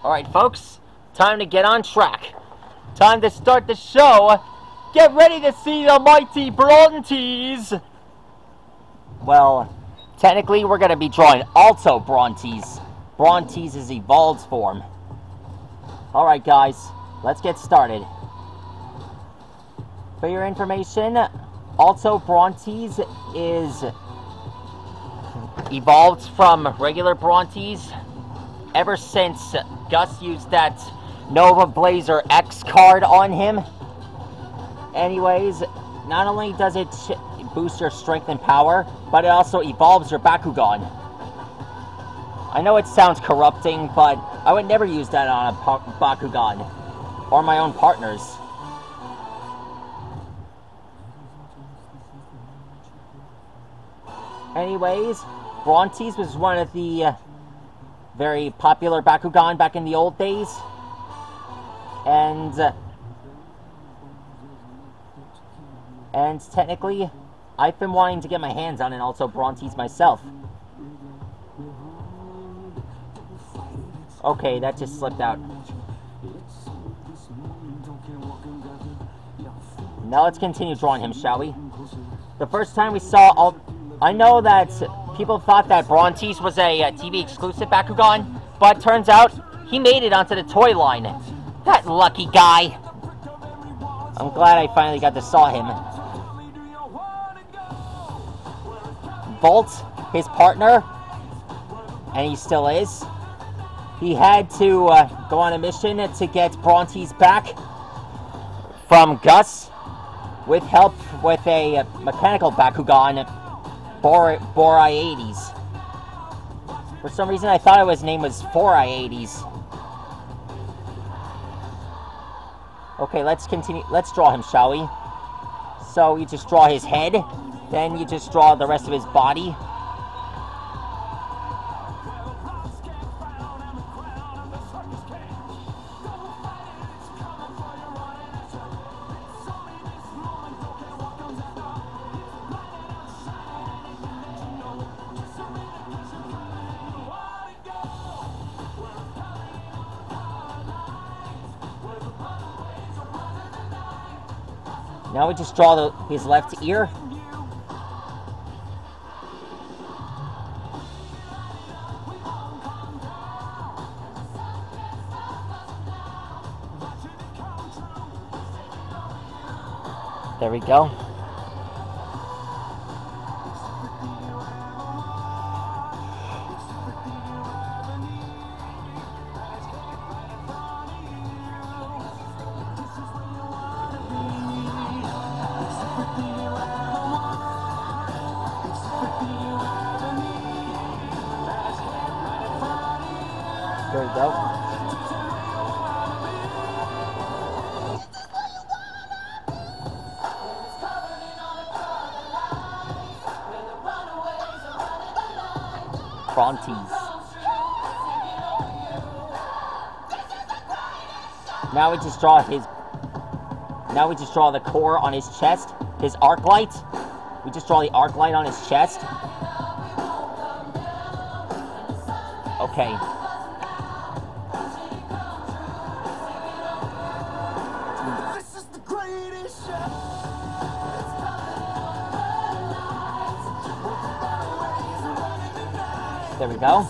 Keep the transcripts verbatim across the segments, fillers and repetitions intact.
Alright, folks, time to get on track. Time to start the show. Get ready to see the mighty Brontes. Well, technically, we're going to be drawing Alto Brontes. Brontes is evolved form. Alright, guys, let's get started. For your information, Alto Brontes is evolved from regular Brontes ever since Gus used that Nova Blazer X card on him. Anyways, not only does it boost your strength and power, but it also evolves your Bakugan. I know it sounds corrupting, but I would never use that on a Bakugan or my own partners. Anyways, Brontes was one of the uh, very popular Bakugan back in the old days. And, uh, and technically, I've been wanting to get my hands on an Alto Brontes myself. Okay, that just slipped out. Now let's continue drawing him, shall we? The first time we saw Alt... I know that people thought that Brontes was a uh, T V exclusive Bakugan, but turns out he made it onto the toy line. That lucky guy. I'm glad I finally got to saw him. Volt, his partner, and he still is, he had to uh, go on a mission to get Brontes back from Gus with help with a uh, mechanical Bakugan, Bor Borai-Eighties. For some reason, I thought his name was Forai-Eighties. Okay, let's continue. Let's draw him, shall we? So you just draw his head, then you just draw the rest of his body. Now we just draw the, his left ear. There we go. There we go. Brontes. Now we just draw his... Now we just draw the core on his chest. His arc light. We just draw the arc light on his chest. Okay. There we go.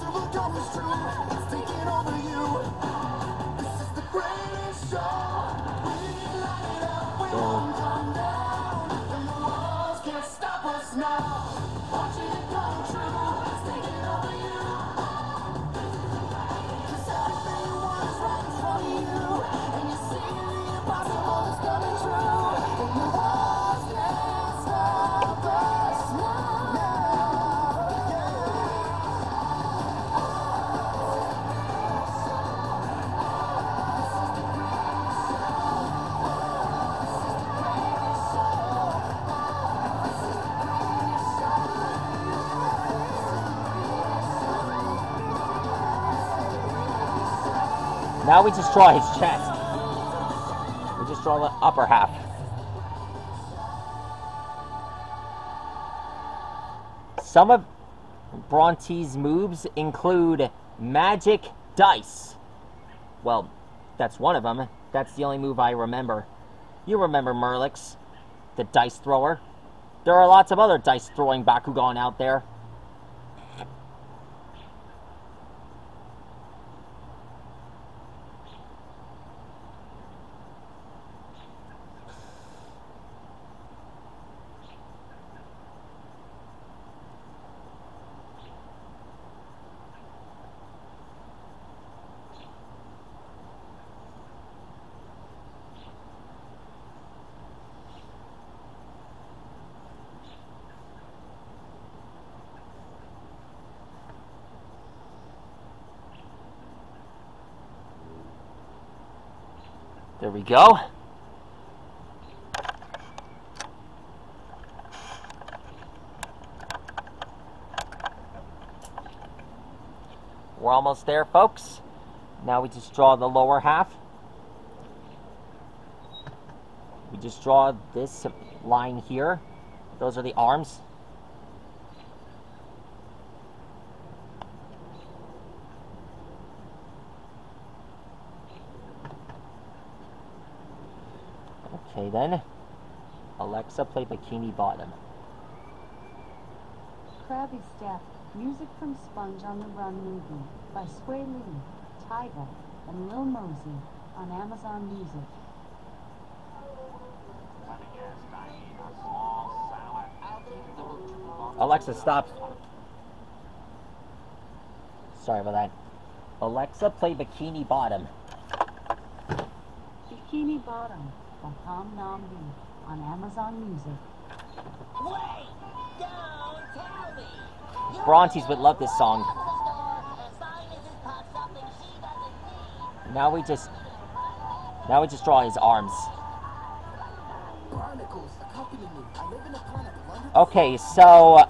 Now we just draw his chest. We just draw the upper half. Some of Brontes' moves include Magic Dice. Well, that's one of them. That's the only move I remember. You remember Merlix, the dice thrower. There are lots of other dice throwing Bakugan out there. There we go. We're almost there, folks. Now we just draw the lower half. We just draw this line here. Those are the arms. Okay then, Alexa, play Bikini Bottom. Krabby Step, music from Sponge on the Run movie by Sway Lee, Tyga, and Lil Mosey on Amazon Music. Alexa, stop. Sorry about that. Alexa, play Bikini Bottom. Bikini Bottom by Tom Nam Lee on Amazon Music. Wait! Don't tell me! Brontes would love this song. Now we just... Now we just draw his arms. Okay, so...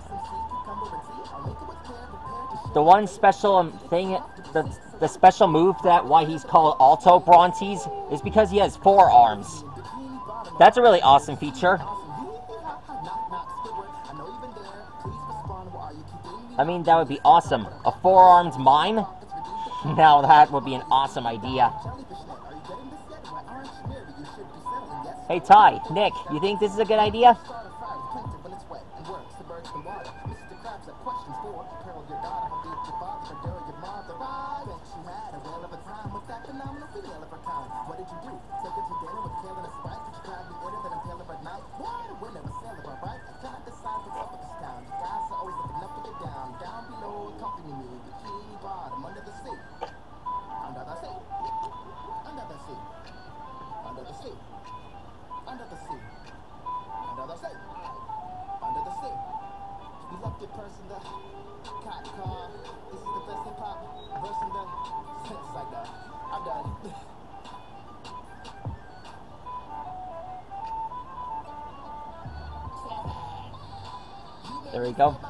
The one special thing... The, the special move that why he's called Alto Brontes is because he has four arms. That's a really awesome feature. I mean, that would be awesome. A four-armed mime? Now that would be an awesome idea. Hey, Ty, Nick, you think this is a good idea? There we go.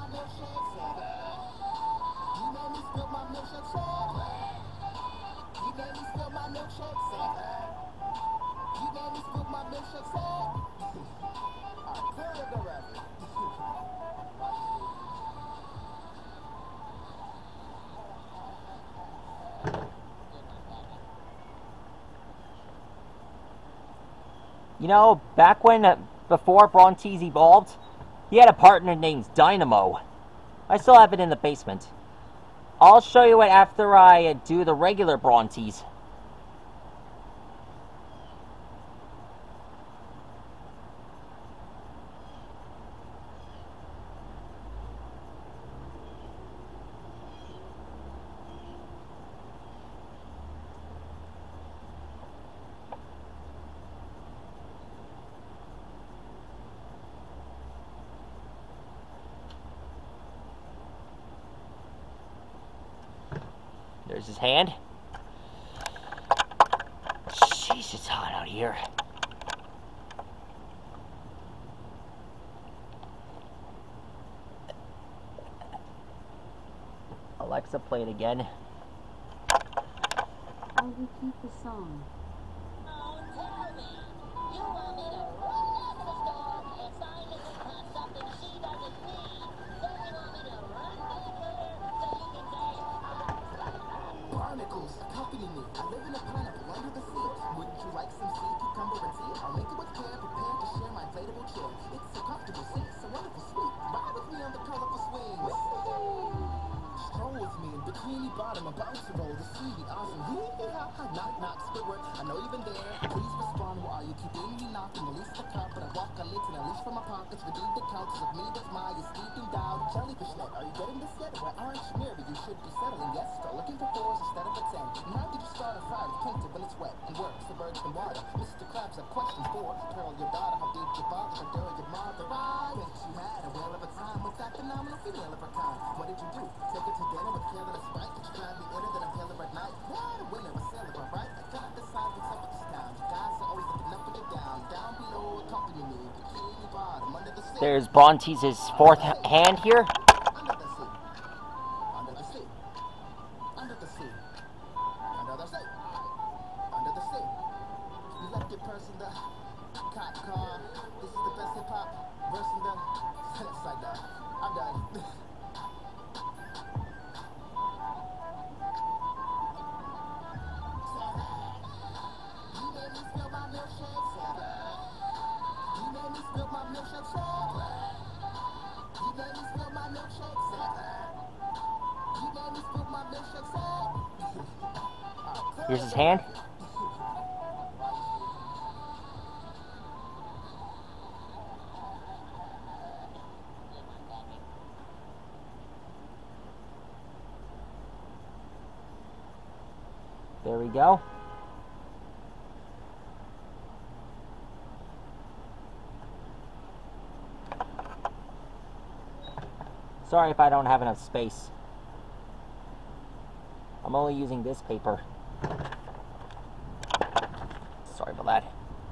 You know, back when, uh, before Brontes evolved, he had a partner named Dynamo. I still have it in the basement. I'll show you it after I uh, do the regular Brontes. There's his hand. Jeez, it's hot out here. Alexa, play it again. I'll repeat the song. Don't tell me! You want me to run down to the store and find Missus Potts something she doesn't need? Then you want me to run back later so you can say, Barnacles accompany me. I live in a Bikini bottom, about to roll the C D. Awesome. Hee hee ha ha. Knock knock. Squidward. I know you've been there. Please respond. Why are you keeping me knocking? Release the cop, but I walk a lit and I reach for my pockets. Redeem the couches of me with my is sleeping down. Jellyfish net. Are you getting this yet? Why aren't you near me? You should be settling. Yes, start looking for fours instead of a ten. And how did you start a fire? Painted when it's wet and works the birds in water. Mister Krabs have questions for Pearl, your daughter. How did your father adore your mother? I bet you had a whale of a time with that phenomenal female of her kind. What did you do? Take her to dinner with Kayla and Sprite? Did you try to be inner than a paler at night? What a winner, a sailor, right? I cannot decide what's up with this town. You guys are always looking up and you're down. Down below, accompany me. Bikini bottom, under the sea. There's Brontes' fourth h- hand here. Under the sea. Under the sea. Under the sea. Under the sea. Under the sea. You left your purse in the cop car. This is the best hip hop verse in the it's like that. I'm done. You made me spill my milkshake, Santa. You made me spill my milkshake, Santa. You made me spill my milkshake, Santa. You made me spill my milkshake, Santa. Here's his hand. There we go. Sorry if I don't have enough space. I'm only using this paper. Sorry about that.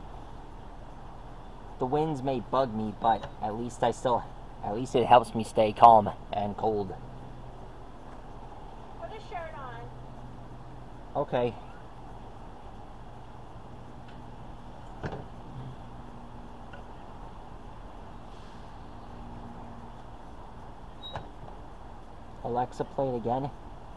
The winds may bug me, but at least I still, at least it helps me stay calm and cold. Put a shirt on. Okay. Alexa, play it again.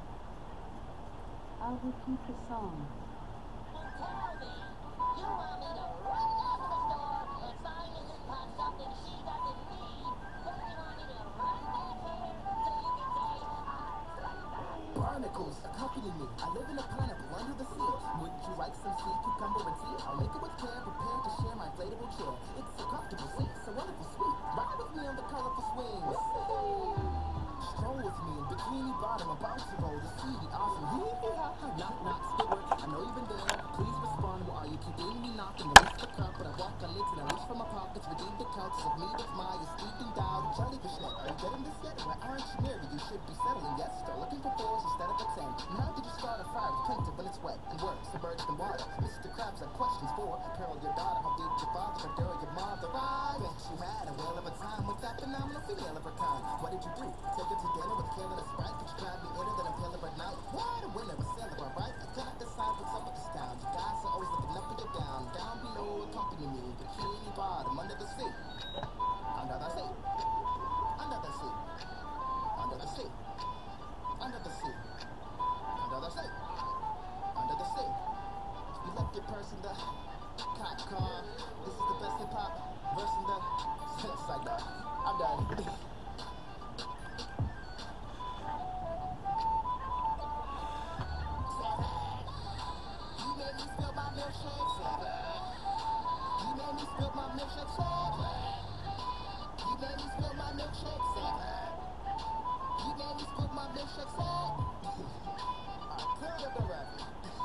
I'll repeat the song. Tell me, you want me to run down to the store and find Missus Potts something she doesn't need? Then you want me to run back here so you can say, Barnacles, accompany me. I live in a pineapple under the sea. Wouldn't you like some sea cucumber and tea? I'll make it with care, prepared to share my inflatable chair. It's so comfortable, see, so wonderful, sweet. Ride with me on the colorful swings. Stroll with me in bikini bottom, about to roll the C D. Awesome. Hee hee ha ha. Knock knock. Squidward. I know you've been there. Please respond. Why are you keeping me knocking? Release the cup, but I walk a lit and I reach for my pockets. Redeem the couches of me with my is sleeping down. Jellyfish net. Are you getting this yet? Why aren't you near me? You should be settling. Yes, start looking for fours instead of a ten. And how did you start a fire? Painted when it's wet and works the birds in water. Mister Krabs have questions for Pearl, your daughter. How did your father adore your mother? I bet you had a whale of a time with that phenomenal female of her kind. What did you do? Take her to dinner with Kayla and Sprite? Did you try to be inner than a paler at night? What a winner, a sailor, alright? I cannot decide what's up with this town. You guys are always looking up and you're down. Down below, accompany me. Bikini bottom, under the sea. Under the sea. Under the sea. Under the sea. Under the sea. Under the sea. Under the sea. You left your purse in the cop car. This is the best hip hop verse in the it's like that. I'm done. You made me spill my milkshake, Santa. You made me spill my milkshake, Santa. You made me spill my milkshake, Santa. You made me spill my milkshake, Santa. Alright, clear it up the rest.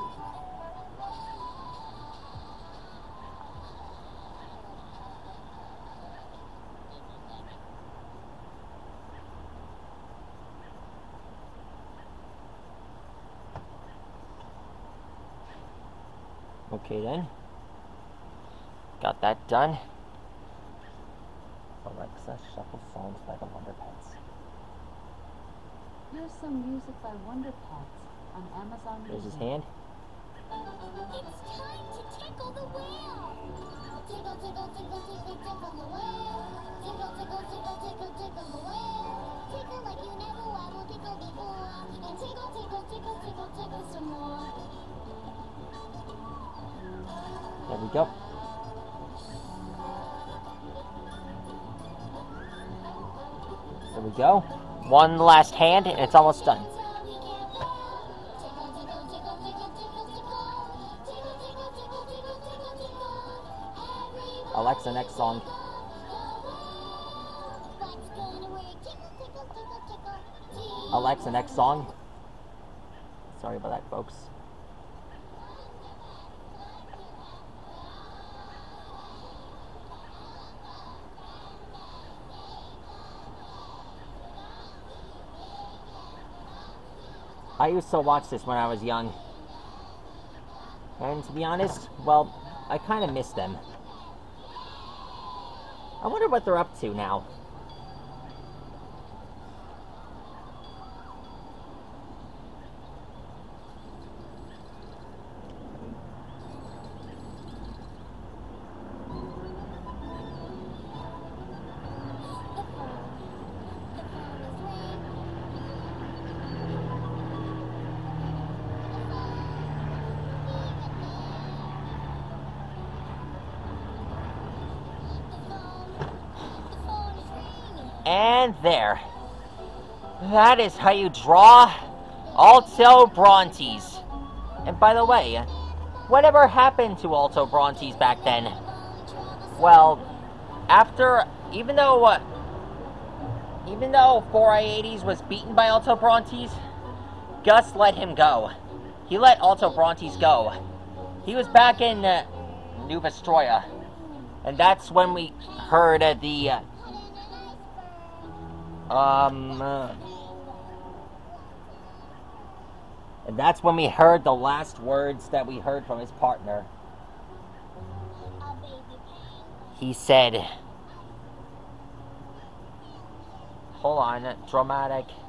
Okay then. Got that done. Alexa, shuffle songs by the Wonder Pets. Here's some music by Wonder Pets on Amazon There's his Music. hand. it's time to tickle the whale. Tickle, tickle, tickle, tickle, tickle the whale. Tickle, tickle, tickle, tickle, tickle the whale. Tickle like you never wobbled tickle before. And tickle, tickle, tickle, tickle, tickle some more. There we go. There we go. One last hand and it's almost done. Tell me, can't Alexa, next song. What's gonna work? Tickle, tickle, tickle, tickle. Alexa, next song. Sorry about that, folks. I used to watch this when I was young. And to be honest, well, I kind of miss them. I wonder what they're up to now. And there. That is how you draw Alto Brontes. And by the way, whatever happened to Alto Brontes back then? Well, after, even though, uh, even though four i eighties was beaten by Alto Brontes, Gus let him go. He let Alto Brontes go. He was back in uh, New Vestroia. And that's when we heard uh, the... Uh, Um, uh, and that's when we heard the last words that we heard from his partner. He said, hold on, dramatic.